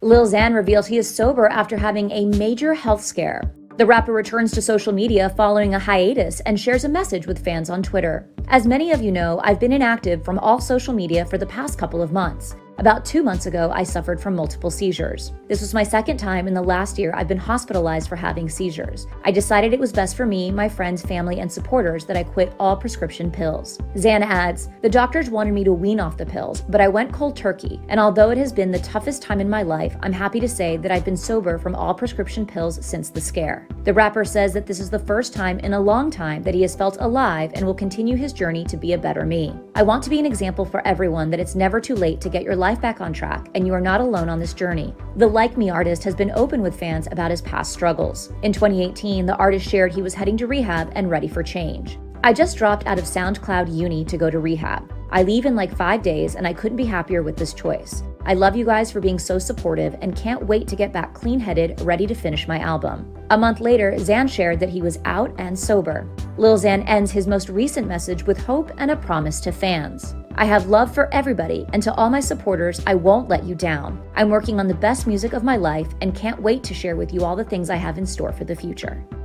Lil Xan reveals he is sober after having a major health scare. The rapper returns to social media following a hiatus and shares a message with fans on Twitter. As many of you know, I've been inactive from all social media for the past couple of months. About 2 months ago, I suffered from multiple seizures. This was my second time in the last year I've been hospitalized for having seizures. I decided it was best for me, my friends, family, and supporters that I quit all prescription pills. Xan adds, "The doctors wanted me to wean off the pills, but I went cold turkey, and although it has been the toughest time in my life, I'm happy to say that I've been sober from all prescription pills since the scare." The rapper says that this is the first time in a long time that he has felt alive and will continue his journey to be a better me. "I want to be an example for everyone that it's never too late to get your life back on track, and you are not alone on this journey." The Like Me artist has been open with fans about his past struggles. In 2018, the artist shared he was heading to rehab and ready for change. "I just dropped out of SoundCloud Uni to go to rehab. I leave in like 5 days and I couldn't be happier with this choice. I love you guys for being so supportive and can't wait to get back clean-headed, ready to finish my album." A month later, Xan shared that he was out and sober. Lil Xan ends his most recent message with hope and a promise to fans. "I have love for everybody, and to all my supporters, I won't let you down. I'm working on the best music of my life and can't wait to share with you all the things I have in store for the future."